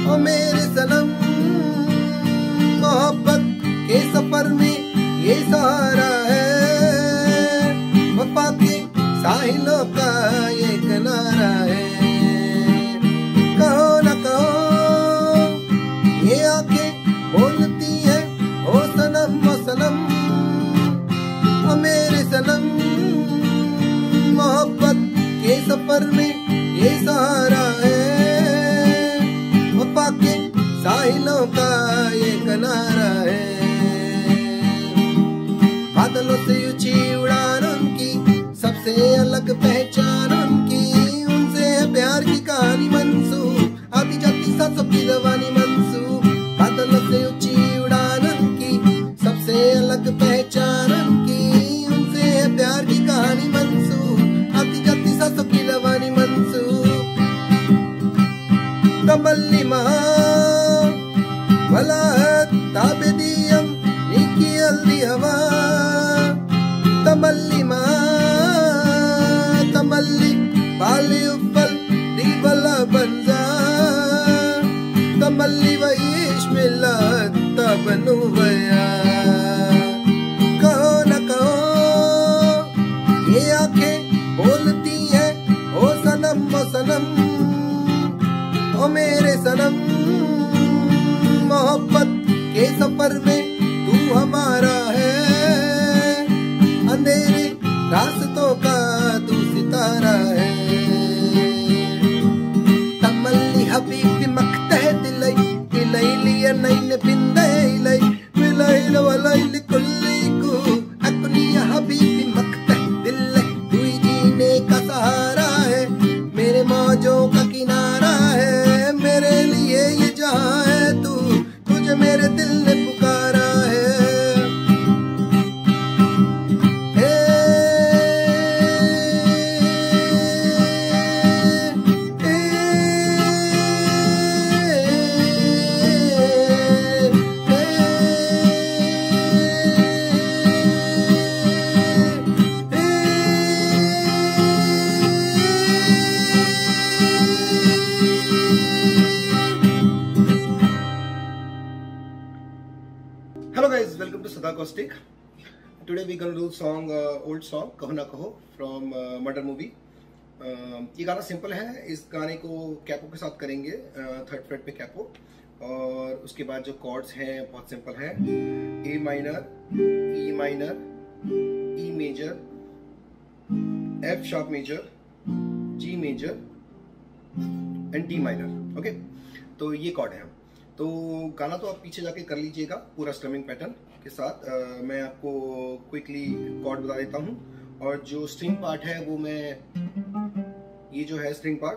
ओ मेरे सनम, मोहब्बत के सफर में ये सहारा है, वफा के साहिलों का ये किनारा है। कहो न कहो ये आंखें बोलती है, ओ सनम ओ सनम, ओ मेरे सनम, मोहब्बत के सफर में ये सहारा है, वफा के साहिलों का ये किनारा है। बादलों से ऊंची उड़ान उनकी, सबसे अलग पहचान उनकी, उनसे है प्यार की कहानी मंसूब, आती जाती सांसों की जवानी मंसूब। बादलों से ऊंची उड़ान उनकी, सबसे अलग पहचान उनकी, उनसे है प्यार की कहानी मंसूब, आती जाती सांसों की जवानी मंसूब। तमल्लिमा वला ताबदियम नीकी अल्दी हवा, तमल्लिमा तमल्ली बाली उफल दीबला बंजा, तमल्ली वईश मिला तबनु वया। कहो न कहो ये आंखें बोलती है, ओ सनम ओ सनम, ओ मेरे सनम, मोहब्बत के सफर में तू हमारा है, अंधेरे रास्तों का तू सितारा है। तमल्ली हबीबी मक्तह दिलई इलई लिया नैन बिंदे इलई विलैल वलैल कुल्लिकु अकुनिया हबीबी मक्तह दिलई, तू ही जीने का सहारा है, मेरे मौजों का किनारा है, मेरे लिए ये जहां है तू, तुझे मेरे दिल ने पुकारा है। Hello guys, welcome to Sada Caustic. Today we gonna do song, old song कहो ना कहो from मर्डर मूवी। ये गाना सिंपल है, इस गाने को कैपो के साथ करेंगे, थर्ड फ्रेट पे कैपो, और उसके बाद जो कॉर्ड्स हैं बहुत सिंपल है, A minor, E major, F sharp major, G major and D minor. Okay, तो ये कॉर्ड है। तो गाना तो आप पीछे जाके कर लीजिएगा पूरा स्ट्रमिंग पैटर्न के साथ। मैं आपको क्विकली कॉर्ड बता देता हूँ, और जो स्ट्रिंग पार्ट है वो मैं, ये जो है स्ट्रिंग पार्ट,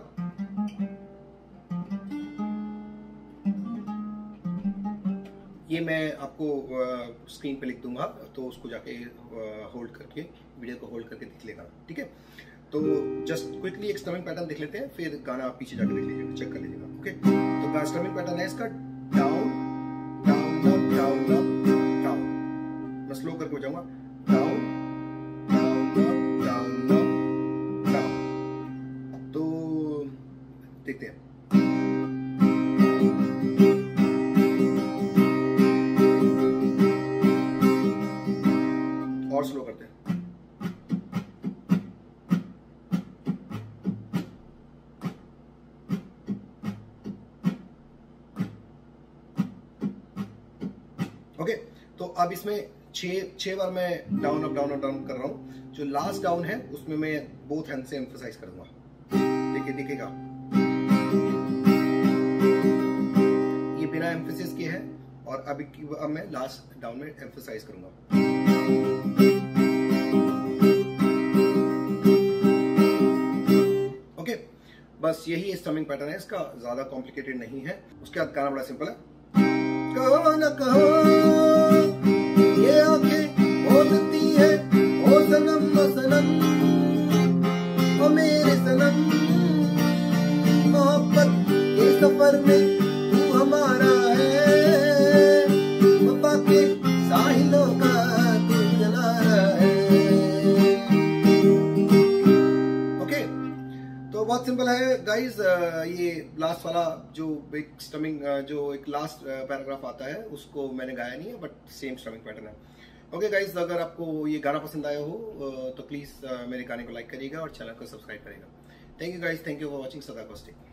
ये मैं आपको स्क्रीन पे लिख दूंगा, तो उसको जाके होल्ड करके, वीडियो को होल्ड करके देख लेगा, ठीक है। तो जस्ट क्विकली एक स्ट्रमिंग पैटर्न देख लेते हैं, फिर गाना आप पीछे जाके देख लीजिएगा, चेक कर लीजिएगा। ओके, तो स्ट्रमिंग पैटर्न है इसका down down up down up down. मैं स्लो करके हो जाऊंगा, down down up down up down. तो देखते हैं, और स्लो करते हैं। ओके, तो अब इसमें छह बार मैं down up down up down कर रहा हूं। जो लास्ट डाउन है उसमें मैं बोथ हैंड से एम्फसाइज करूंगा, देखिए दिखेगा, ये बिना एम्फेसिस के है, और अब मैं लास्ट डाउन में एम्फसाइज करूंगा। ओके, बस यही स्ट्रमिंग पैटर्न है इसका, ज्यादा कॉम्प्लिकेटेड नहीं है। उसके बाद गाना बड़ा सिंपल है। कहो न कहो ये आंखें बोलती है, ओ सनम ओ सनम, ओ मेरे सनम, मोहब्बत के सफर में तू हमारा है, वफा के साहिलों का तू किनारा है। ओके, तो बहुत सिंपल है गाइज। ये लास्ट वाला जो एक स्टमिंग जो एक लास्ट पैराग्राफ आता है उसको मैंने गाया नहीं है, बट सेम स्टमिंग पैटर्न है। ओके गाइज, अगर आपको ये गाना पसंद आया हो तो प्लीज मेरे गाने को लाइक करिएगा और चैनल को सब्सक्राइब करिएगा। Thank you guys, thank you for watching सदा कॉस्टिक।